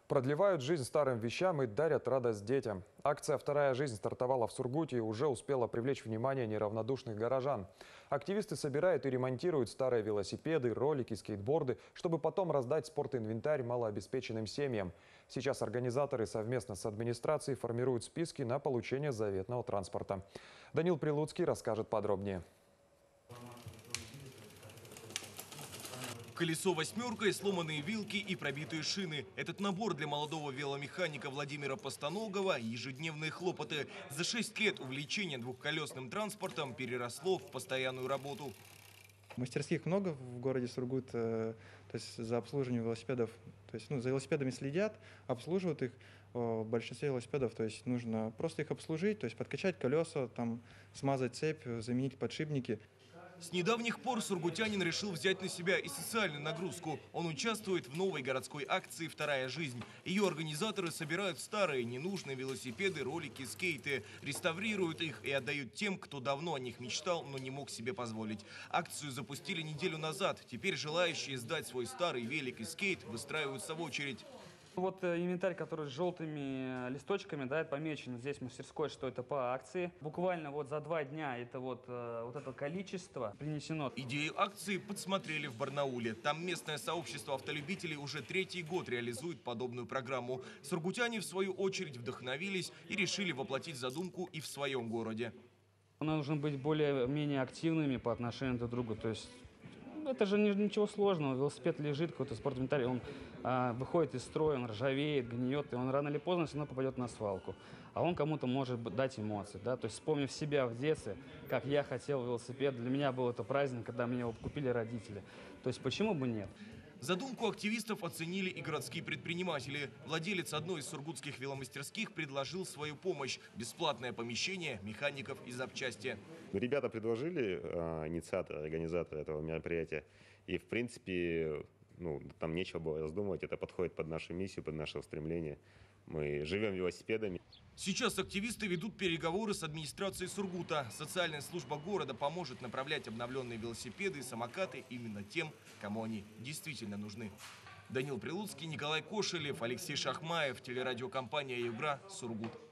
Продлевают жизнь старым вещам и дарят радость детям. Акция «Вторая жизнь» стартовала в Сургуте и уже успела привлечь внимание неравнодушных горожан. Активисты собирают и ремонтируют старые велосипеды, ролики, скейтборды, чтобы потом раздать спортинвентарь малообеспеченным семьям. Сейчас организаторы совместно с администрацией формируют списки на получение заветного транспорта. Данил Прилуцкий расскажет подробнее. Колесо восьмерка, сломанные вилки и пробитые шины. Этот набор для молодого веломеханика Владимира Постаногова – ежедневные хлопоты. За 6 лет увлечение двухколесным транспортом переросло в постоянную работу. Мастерских много в городе Сургут, то есть за обслуживанием велосипедов, то есть за велосипедами следят, обслуживают их. В большинстве велосипедов, то есть нужно просто их обслужить, то есть подкачать колеса, там, смазать цепь, заменить подшипники. С недавних пор сургутянин решил взять на себя и социальную нагрузку. Он участвует в новой городской акции «Вторая жизнь». Ее организаторы собирают старые, ненужные велосипеды, ролики, скейты, реставрируют их и отдают тем, кто давно о них мечтал, но не мог себе позволить. Акцию запустили неделю назад. Теперь желающие сдать свой старый велик и скейт выстраиваются в очередь. Вот инвентарь, который с желтыми листочками, да, помечен здесь в мастерской, что это по акции. Буквально вот за 2 дня это вот это количество принесено. Идею акции подсмотрели в Барнауле. Там местное сообщество автолюбителей уже 3-й год реализует подобную программу. Сургутяне, в свою очередь, вдохновились и решили воплотить задумку и в своем городе. Нам нужно быть более-менее активными по отношению друг к другу, то есть... Это же ничего сложного. Велосипед лежит, какой-то спортинвентарь, он выходит из строя, он ржавеет, гниет, и он рано или поздно все равно попадет на свалку. А он кому-то может дать эмоции. Да? То есть, вспомнив себя в детстве, как я хотел велосипед, для меня был это праздник, когда мне его купили родители. То есть, почему бы нет? Задумку активистов оценили и городские предприниматели. Владелец одной из сургутских веломастерских предложил свою помощь. Бесплатное помещение, механиков и запчасти. Ребята предложили, инициаторы, организаторы этого мероприятия. И, в принципе, там нечего было раздумывать. Это подходит под нашу миссию, под наше устремление. Мы живем велосипедами. Сейчас активисты ведут переговоры с администрацией Сургута. Социальная служба города поможет направлять обновленные велосипеды и самокаты именно тем, кому они действительно нужны. Данил Прилуцкий, Николай Кошелев, Алексей Шахмаев, телерадиокомпания «Югра», Сургут.